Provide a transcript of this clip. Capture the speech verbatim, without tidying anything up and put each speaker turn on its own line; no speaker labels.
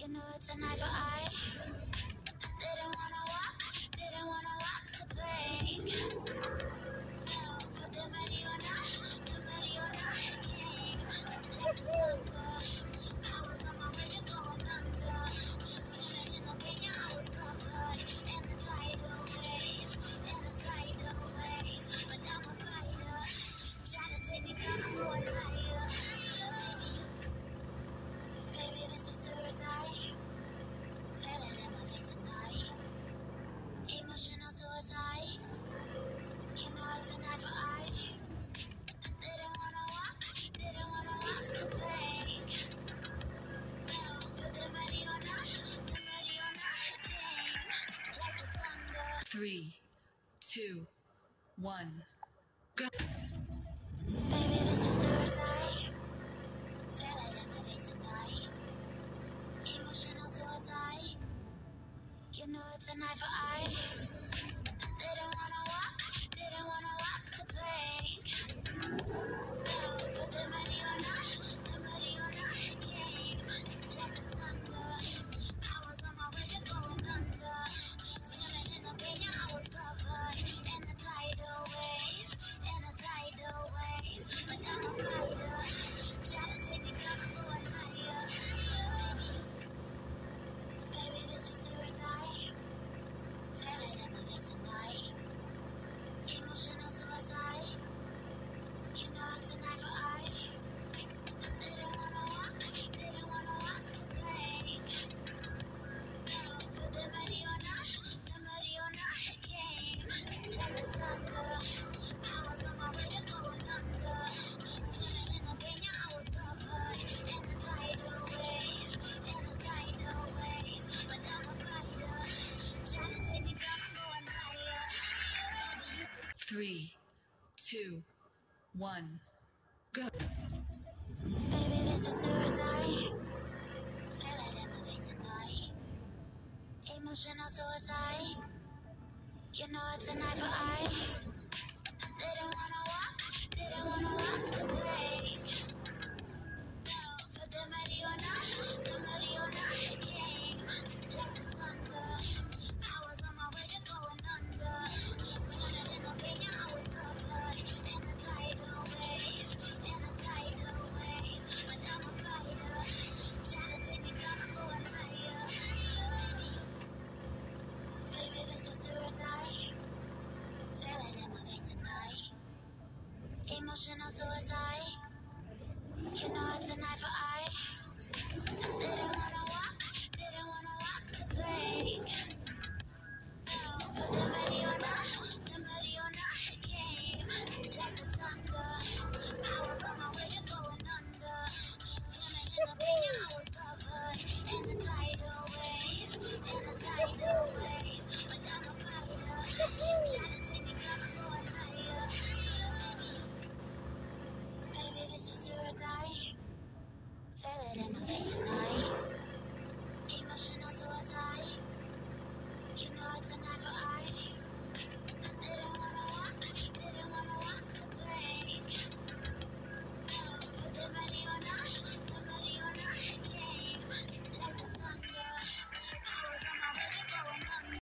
You know it's a knife for eye. Didn't wanna walk, didn't wanna walk the plank. But the Mariona, the Mariona came like the thunder. I was on my way to going under. Swimming in the Peña, I was covered in the tidal waves, in the tidal waves. But I'm a fighter. Try to take me down, I'm going higher. Baby, you, baby, this is do or die. Feel it in my veins tonight. Emotional suicide. You know it's a knife for eye. Didn't wanna walk, didn't wanna walk the plank. But the Mariona, the Mariona came like the thunder.
Three, two, one, go.
Baby, this is do or die. Feel it in my veins tonight. Emotional suicide. You know it's a knife for eye. Didn't wanna walk, didn't wanna walk the plank. But the Mariona, the Mariona came like the thunder. I was on my way to going under. Swimming in the Peña, I was covered in the tidal waves, in the tidal waves. But I'm a fighter. Try to take me down, I'm going higher. Baby, you, baby, this is do or die. Feel it in my veins tonight. Emotional suicide. You know it's a knife for eye. Didn't wanna walk, didn't wanna walk the plank. But the Mariona, the Mariona came like the thunder. I was on my way to going under. Swimming in the Peña, I was covered in the tidal waves, in the tidal waves. But I'm a fighter. Try to take me down, I'm going higher. Baby, you,
Three, two, one, go.
baby, this is do or die. Feel it in my veins tonight. Emotional suicide. You know it's a knife for eye. Didn't wanna walk, didn't wanna walk the plank. But the Mariona, the Mariona came like the thunder. I was on my way to going under. Swimming in the Peña, I was covered in the tidal waves, in the tidal waves. But I'm a fighter. Try to take me down, I'm going higher. Baby, you, baby, this is do or die. Feel it in my veins tonight. Emotional suicide. You know it's a knife for eye.